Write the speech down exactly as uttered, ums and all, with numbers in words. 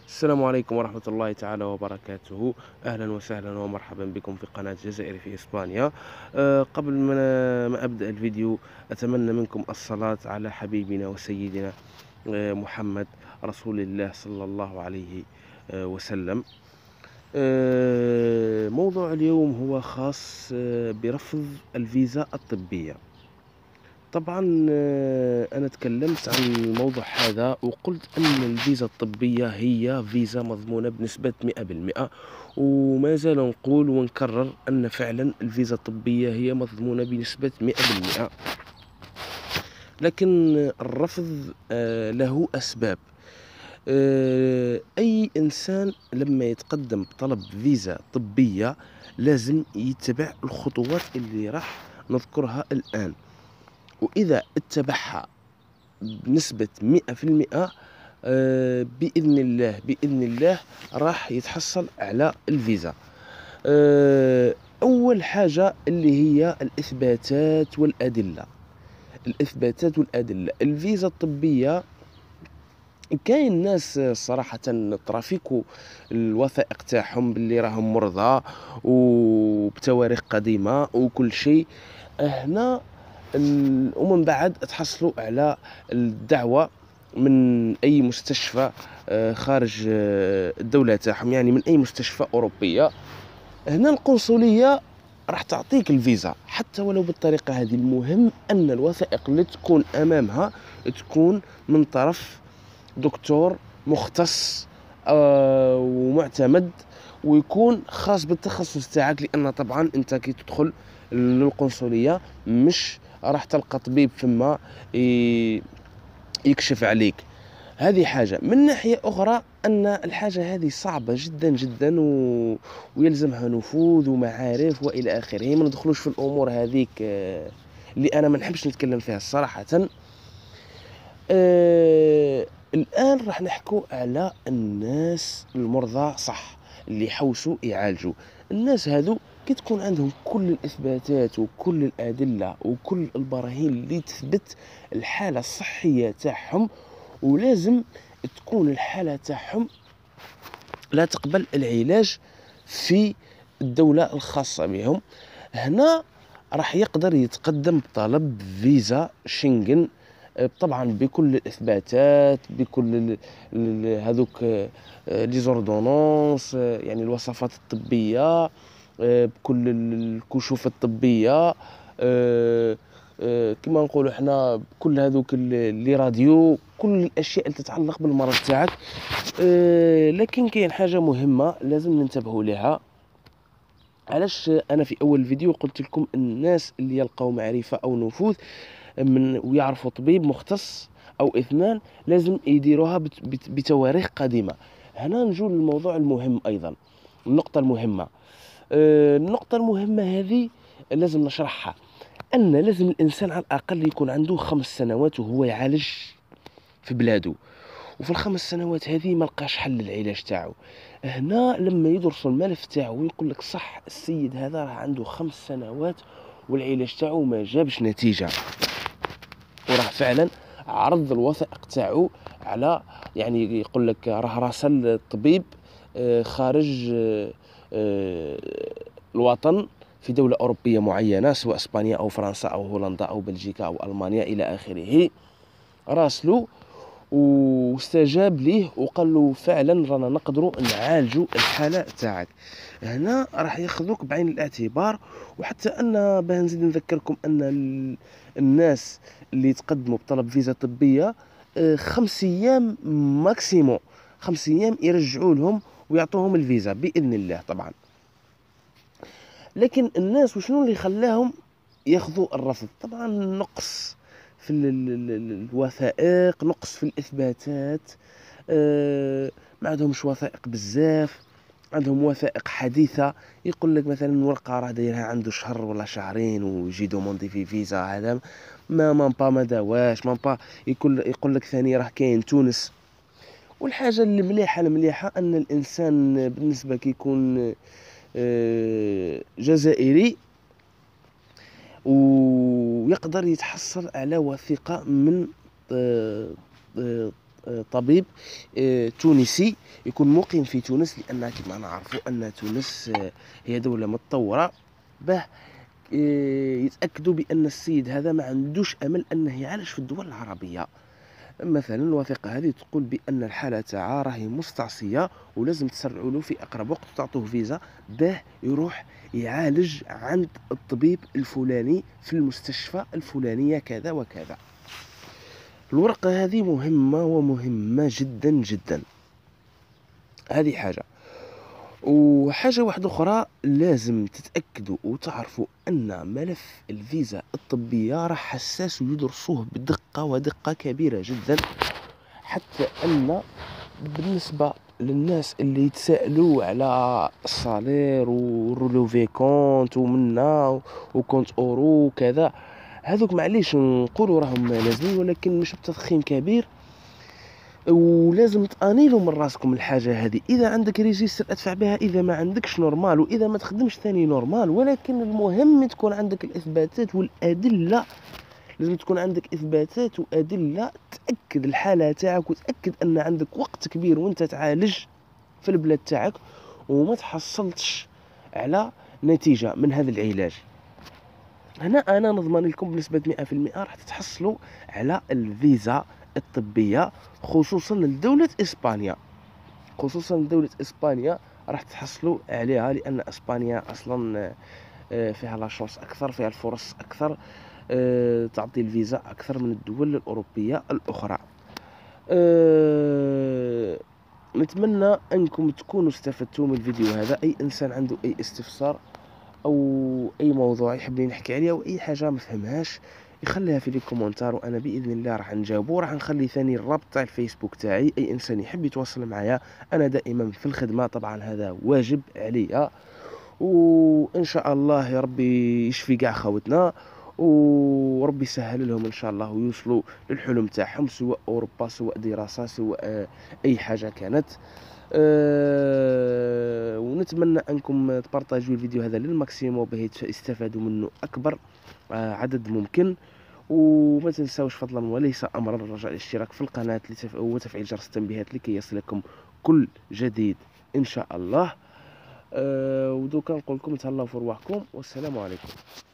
السلام عليكم ورحمة الله تعالى وبركاته. أهلا وسهلا ومرحبا بكم في قناة جزائري في إسبانيا. أه قبل ما ما أبدأ الفيديو، أتمنى منكم الصلاة على حبيبنا وسيدنا أه محمد رسول الله صلى الله عليه أه وسلم. أه موضوع اليوم هو خاص أه برفض الفيزا الطبية. طبعا آه، أنا تكلمت عن الموضوع هذا وقلت أن الفيزا الطبية هي فيزا مضمونة بنسبة مئة بالمئة، وما زال نقول ونكرر أن فعلا الفيزا الطبية هي مضمونة بنسبة مئة بالمئة. لكن الرفض آه، له أسباب. آه، أي إنسان لما يتقدم بطلب فيزا طبية لازم يتبع الخطوات اللي راح نذكرها الآن، وإذا اتبعها بنسبة مئة في المئة آه، بإذن الله بإذن الله راح يتحصل على الفيزا. آه، أول حاجة اللي هي الإثباتات والأدلة. الإثباتات والأدلة الفيزا الطبية، كاين ناس صراحة ترافيكو الوثائق تاعهم باللي راهم مرضى وبتواريخ قديمة وكل شيء هنا، ال- ومن بعد تحصلوا على الدعوة من أي مستشفى آه، خارج آه، الدولة تاعهم، يعني من أي مستشفى أوروبية. هنا القنصلية راح تعطيك الفيزا حتى ولو بالطريقة هذه. المهم أن الوثائق اللي تكون أمامها تكون من طرف دكتور مختص آه، ومعتمد، ويكون خاص بالتخصص تاعك، لان طبعا انت كي تدخل للقنصليه مش راح تلقى طبيب فما ي- يكشف عليك. هذه حاجه. من ناحيه اخرى ان الحاجه هذه صعبه جدا جدا و... ويلزمها نفوذ ومعارف والى اخره. ما ندخلوش في الامور هذيك آه، اللي انا ما نحبش نتكلم فيها صراحه. آه الآن راح نحكو على الناس المرضى، صح، اللي يحوسوا يعالجوا. الناس هذو كي تكون عندهم كل الإثباتات وكل الأدلة وكل البراهين اللي تثبت الحالة الصحية تاعهم، ولازم تكون الحالة تاعهم لا تقبل العلاج في الدولة الخاصة بهم، هنا راح يقدر يتقدم بطلب فيزا شنغن. آه، طبعا بكل الاثباتات، بكل ال- ال- هذوك آه، لي زوردونونس، آه، يعني الوصفات الطبيه، آه، بكل ال- الكشوف الطبيه، آه، آه، كما نقولوا احنا بكل هذوك ال- لي راديو، كل الاشياء اللي تتعلق بالمرض تاعك. آه، لكن كاين حاجه مهمه لازم ننتبهوا لها. علاش انا في اول فيديو قلت لكم الناس اللي يلقاو معرفه او نفوذ من ويعرفوا طبيب مختص او اثنان لازم يديروها بت- بت- بتواريخ قديمه. هنا نجو للموضوع المهم ايضا، النقطه المهمه. آه، النقطه المهمه هذه لازم نشرحها، ان لازم الانسان على الاقل يكون عنده خمس سنوات وهو يعالج في بلاده، وفي الخمس سنوات هذه ما لقاش حل للعلاج تاعو. هنا لما يدرسوا الملف تاعو ويقول لك صح السيد هذا راه عنده خمس سنوات والعلاج تاعو ما جابش نتيجة، وراه فعلا عرض الوثائق تاعو على، يعني يقول لك راه راسل الطبيب آه، خارج آه، آه، الوطن في دولة أوروبية معينة، سواء إسبانيا أو فرنسا أو هولندا أو بلجيكا أو ألمانيا إلى آخره. راسلو واستجاب ليه وقال له فعلا رانا نقدروا نعالجوا الحاله تاعك. هنا راح ياخذوك بعين الاعتبار. وحتى ان باه نزيد نذكركم ان ال- الناس اللي يتقدموا بطلب فيزا طبيه آه، خمس ايام ماكسيموم، خمس ايام يرجعوا لهم ويعطوهم الفيزا باذن الله طبعا. لكن الناس وشنو اللي خلاهم ياخذوا الرفض؟ طبعا نقص في ال- ال- ال- الوثائق، نقص في الإثباتات. آه، ما عندهمش وثائق بزاف، عندهم وثائق حديثة. يقول لك مثلا ورقة راه دايرها عنده شهر ولا شهرين ويجي دوموندي في فيزا، هذا ما ما با ما داواش ما با. يقول يقول لك ثاني راه كاين تونس. والحاجة المليحة المليحة أن الإنسان بالنسبة كيكون آه، جزائري ويقدر يتحصل على وثيقة من آه، آه، آه، طبيب آه، تونسي يكون مقيم في تونس، لأن كما نعرفوا أن تونس آه، هي دولة متطورة، باه آه، يتأكدوا بأن السيد هذا ما عندوش أمل أنه يعالج في الدول العربية. مثلا الوثيقة هذه تقول بأن الحالة تاعها راهي مستعصية، ولازم تسرعوا له في أقرب وقت وتعطوه فيزا باه يروح يعالج عند الطبيب الفلاني في المستشفى الفلانية كذا وكذا. الورقة هذه مهمة ومهمة جدا جدا. هذه حاجة. وحاجة واحدة أخرى، لازم تتأكدوا وتعرفوا أن ملف الفيزا الطبية راه حساس ويدرسوه بدقة ودقة كبيرة جدا، حتى أن بالنسبة للناس اللي يتساءلوا على الصالير ورولوفي كونت ومنا وكونت اورو وكذا، هذوك معليش نقولوا راهم لازمين، ولكن مش بتضخيم كبير، ولازم تانيلوا من راسكم الحاجه هذه. اذا عندك ريجيستر ادفع بها، اذا ما عندكش نورمال، واذا ما تخدمش ثاني نورمال، ولكن المهم تكون عندك الاثباتات والادله. لازم تكون عندك اثباتات وادله تاكد الحاله تاعك، وتاكد ان عندك وقت كبير وانت تعالج في البلاد تاعك، وما تحصلتش على نتيجه من هذا العلاج. هنا انا نضمن لكم بنسبه مئة في المئة راح تتحصلوا على الفيزا الطبيه، خصوصا لدوله اسبانيا. خصوصا لدوله اسبانيا راح تحصلوا عليها، لان اسبانيا اصلا آه، فيها لا شونس اكثر، فيها الفرص اكثر، آه، تعطي الفيزا اكثر من الدول الاوروبيه الاخرى. أه نتمنى انكم تكونوا استفدتوا من الفيديو هذا. اي انسان عنده اي استفسار او اي موضوع يحب لي نحكي عليه، او اي حاجه ما فهمهاش، يخليها في لي كومونتار، وانا باذن الله راح نجاوبه. راح نخلي ثاني الرابط تاع الفيسبوك تاعي، اي انسان يحب يتواصل معايا، انا دائما في الخدمه، طبعا هذا واجب عليا. وان شاء الله يا ربي يشفي كاع خوتنا، وربي يسهل لهم ان شاء الله ويوصلوا للحلم تاعهم، سواء اوروبا، سواء دراسه، سواء آه، اي حاجه كانت. أه ونتمنى انكم تبارطاجيو الفيديو هذا للماكسيموم باه يستفادوا منه اكبر أه عدد ممكن. وما تنساوش فضلا وليس امرا الرجاء الاشتراك في القناه وتفعيل جرس التنبيهات لكي يصلكم كل جديد ان شاء الله. أه ودوكا نقول لكم تهلاو في رواحكم، والسلام عليكم.